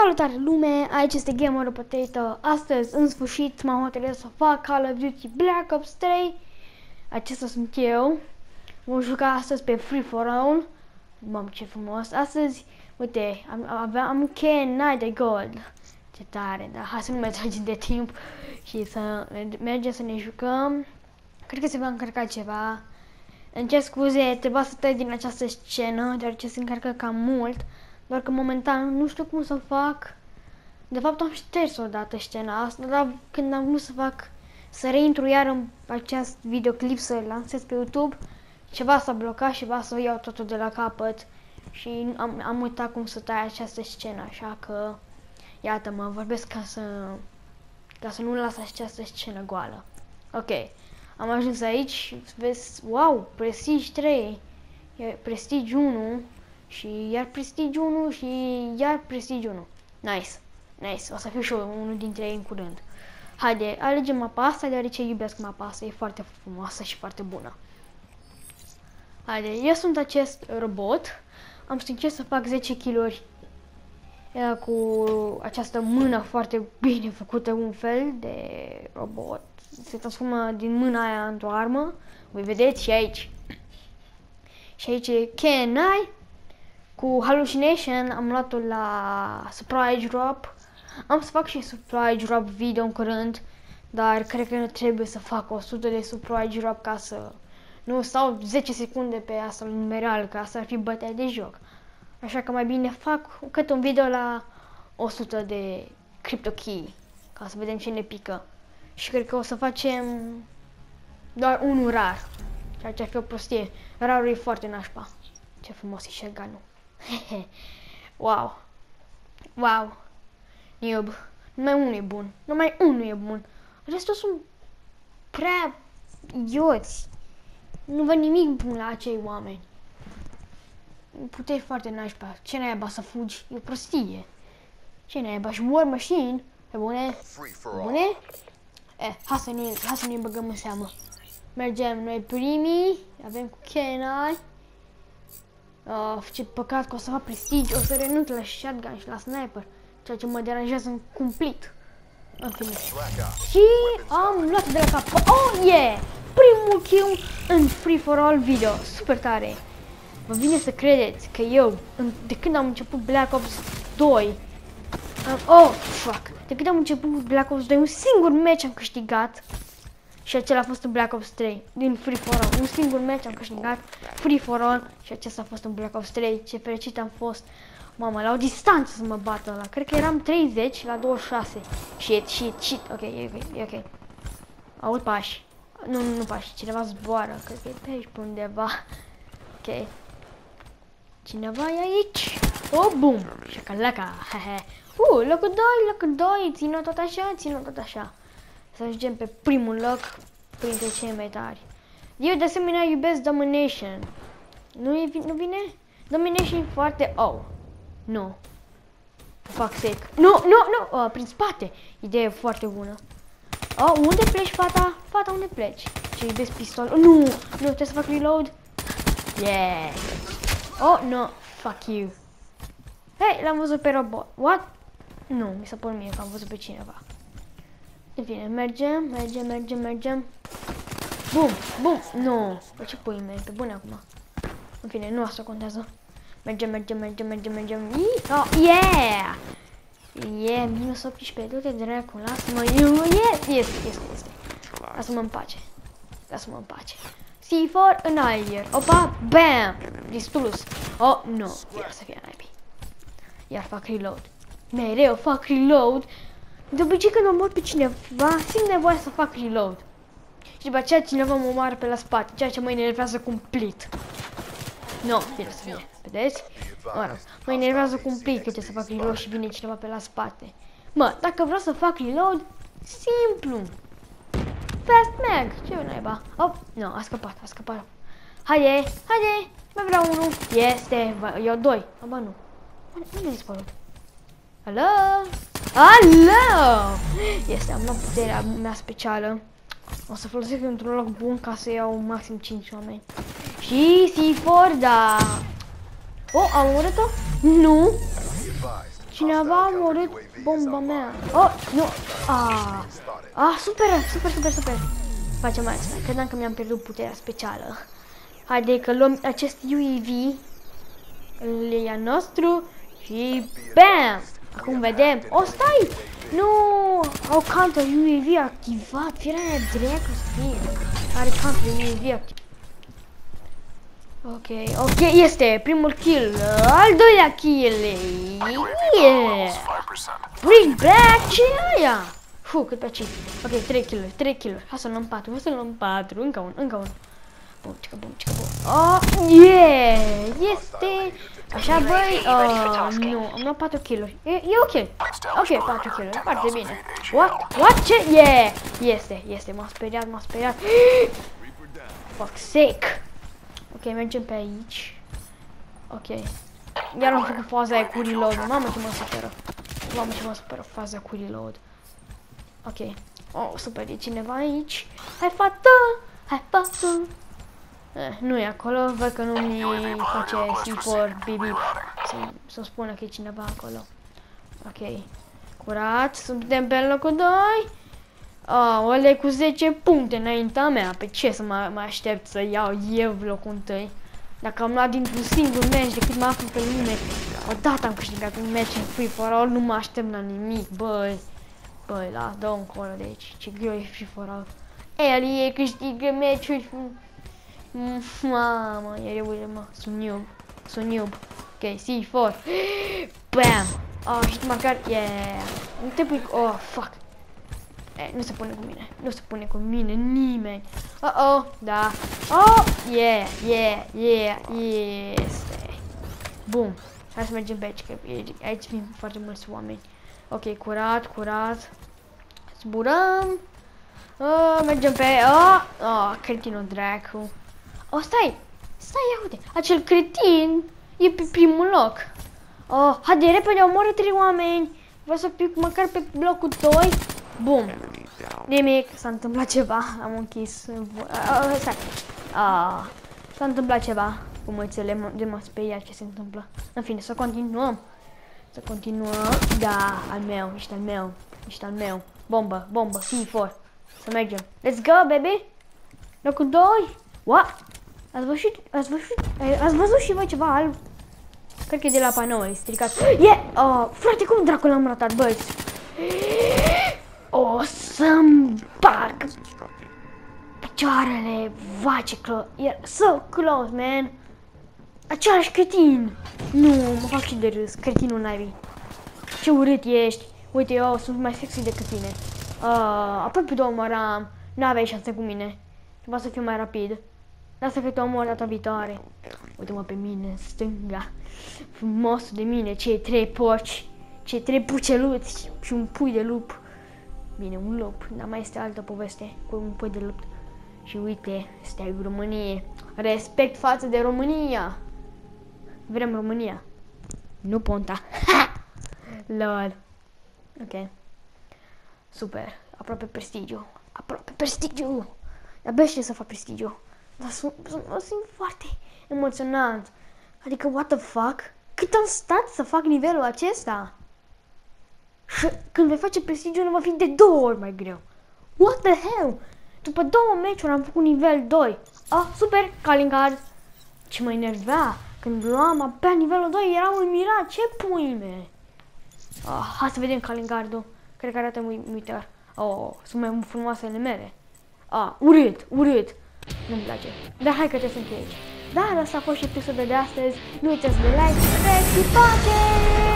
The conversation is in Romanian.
Salutare lume, aici este Gamer Potato. Astăzi, în sfârșit, m-am hotărât să fac Call of Duty Black Ops 3. Acesta sunt eu. Vom juca astăzi pe Free For All. Mamă, ce frumos. Astăzi, uite, am cheie Night de Gold. Ce tare, dar hai să nu mai tragem de timp și să mergem să ne jucăm. Cred că se va încărca ceva. Îmi cer scuze, trebuia să trec din această scenă, deoarece se încarcă cam mult. Doar că momentan nu știu cum să fac. De fapt am șters odată scena asta, dar când am vrut să fac, să reintru iar în acest videoclip, să-l lansez pe YouTube, ceva s-a blocat și va să iau totul de la capăt. Și am uitat cum să tai această scenă, așa că iată, mă vorbesc ca să nu las această scenă goală. Ok, am ajuns aici, vezi, wow, Prestige 3, Prestige 1 și iar Prestige 1 și iar Prestige 1. Nice, nice, o să fiu și eu unul dintre ei în curând. Haide, alegem mapa asta, deoarece iubesc mapa asta, e foarte frumoasă și foarte bună. Haide, eu sunt acest robot, am să încerc să fac 10 kg cu această mână foarte bine făcută, un fel de robot. Se transformă din mâna aia într-o armă, voi vedeți și aici. Și aici e KNI. Cu Hallucination am luat-o la Surprise Drop. Am să fac și Surprise Drop video în curând, dar cred că nu trebuie să fac 100 de Surprise Drop ca să nu stau 10 secunde pe asta numeral, că asta ar fi bătaia de joc. Așa că mai bine fac cât un video la 100 de Crypto Key, ca să vedem ce ne pică. Și cred că o să facem doar unul rar, ceea ce ar fi o prostie. Rarul e foarte nașpa. Ce frumos e shotgun-ul. Wow. Wow. Noob. Numai unul e bun. Numai unul e bun. Restul sunt prea idioți. Nu văd nimic bun la acei oameni. Puteri foarte nașpa. Ce naiba să fugi? E o prostie. Ce naiba? Și War Machine? Pe bune? Bune? Hai să ne băgăm în seamă. Mergem noi primii. Avem cu Kenai. Ce păcat că o să fac Prestige, o să renunț la shotgun și la sniper, ceea ce mă deranjează în cumplit. În fine. Și am luat de la cap. Oh, yeah! Primul kill în Free For All video. Super tare. Vă vine să credeți că eu, de când am început Black Ops 2, de când am început Black Ops 2, un singur match am câștigat. Și acela a fost în Black Ops 3, din Free For All. Un singur match am câștigat, Free For All, și acesta a fost în Black Ops 3. Ce fericit am fost. Mamă, la o distanță să mă bată ăla. Cred că eram 30 la 26. Shit. Ok, e ok. Aud pași. Nu pași, cineva zboară. Cred că e pe aici pe undeva. Ok. Cineva e aici. Oh, boom. Șacalaca. Locul 2. Țină tot așa. Să ajungem pe primul loc printre cei mai tari. Eu de asemenea iubesc Domination. Nu vine? Domination e foarte... Nu. Fac sec. Nu! Prin spate. Idee foarte bună. Unde pleci, fata? Fata, unde pleci? Ce iubesc pistol. Nu, trebuie să fac reload. Yeah. No. Fuck you. Hei, l-am văzut pe robot. What? Nu, mi s-a părut mie că am văzut pe cineva. În fine, mergem. Bum. Nu. Bă, ce pui mei, pe bune acum. În fine, nu asta contează. Mergem. Yeah! Yeah, minus 18, du-te dracu, lasă-mă. Este. Lasă-mă în pace. C4 în aer. Opa, bam! Distrus. Nu. Iar să fie naibii. Iar fac reload. Mereu fac reload. De obicei când omor pe cineva, simt nevoia să fac reload. Și după aceea cineva mă omoară pe la spate, ceea ce mă enervează cumplit. Nu, bine să fie, vedeți? Mă enervează cumplit că ce să fac reload și vine cineva pe la spate. Mă, dacă vreau să fac reload, simplu. Fast mag, ce naiba? Nu, a scăpat. Haide, mai vreau unul. Este, eu 2. Aba nu. Unde a dispărut? Alo? Este, am luat puterea mea specială. O să folosesc într-un loc bun ca să iau maxim 5 oameni. Și C4, da. Am omorât-o? Nu. Cineva a omorât bomba mea. Oh, nu. Super. Facem asta. Credeam că mi-am pierdut puterea specială. Haide că luăm acest UAV. Îl ia nostru. Și BAM! Acum vedem. Stai! Nu! Au counter UAV activat. Firea aia dracu să fie. Are counter UAV activat. Ok, este primul kill. Al doilea kill. Yeah! Bring back ce e aia? Cât pe aici. Ok, 3 kill-uri. Hai să luăm 4. Încă un. Bum. Yeah! Este! Așa, băi, nu, am luat 4 kill-uri. E ok. Ok, 4 kill-uri, foarte bine. What? Ce? Yeah! Este, m-a speriat. Fuck sake. Ok, mergem pe aici. Ok. Iar am făcut faza aia cu reload. Mamă ce mă supără faza cu reload. Ok. Super, e cineva aici. Hai fată! Nu e acolo, văd că nu mi face C4 bip să-mi spună că e cineva acolo. Ok. Curat, suntem pe locul 2. Ăla cu 10 puncte înaintea mea. Pe ce să mă aștept să iau eu locul 1? Dacă am luat dintr-un singur match de cât mă aflu pe lume, odată am câștigat un match în Free For All, nu mă aștept la nimic, băi, dă-o încolo de aici, ce greu e Free For All. El câștigă match-uri. Mamă, e reușit, mă, sunt noob. Ok, C4. Bam! Și măcar, yeah! Nu te pui, fuck! Nu se pune cu mine, nimeni. Da. Yeah, este. Bum. Hai să mergem pe aici, că aici vin foarte mulți oameni. Ok, curat. Zburăm. Mergem pe, cretinul dracu. Stai, ia uite, acel cretin e pe primul loc. Haide, repede, omoră 3 oameni. Vreau să fiu măcar pe blocul 2. Bum. Nimic, s-a întâmplat ceva, am închis. Stai. S-a întâmplat ceva cu mățele, de m-a speriat ce se întâmplă. În fine, să continuăm. Da, al meu, ești al meu. Bombă, C4. Să mergem. Let's go, baby. Locul 2. What? Ați văzut și voi ceva alb? Cred că e de la panou, e stricat. Frate, cum dracu l-am ratat, băieți? O să-mi bag picioarele, vai ce close. E so close, man. Același cretin. Nu, mă fac și de râs, cretinul naibii. Ce urât ești. Uite, eu sunt mai sexy decât tine. Aproape te omoram. N-aveai șanse cu mine. Trebuia să fiu mai rapid. Lasă că te omor data viitoare. Uite-mă pe mine, în stânga. Frumosul de mine, cei 3 porci. Cei 3 puceluți și un pui de lup. Bine, un lup, dar mai este altă poveste cu un pui de lup. Și uite, stai în România. Respect față de România. Vrem România. Nu Ponta. Lol. Ok. Super. Aproape prestigiu. Abia știu să fac prestigiu. Dar sunt foarte emoționat. Adică, what the fuck? Cât am stat să fac nivelul acesta? Și când vei face prestigiu, nu va fi de 2 ori mai greu. What the hell? După 2 meciuri am făcut nivel 2. Super, calling card. Ce mă enervea. Când luam abia nivelul 2, eram uimirat. Ce pui mea? Hai să vedem calling card-ul. Cred că arată uimitor. Sunt mai frumoasele mele. Urât. Nu-mi place. Dar hai că te sunt aici. Dar asta a fost și episodul de astăzi. Nu uitați de like, subscribe și pace!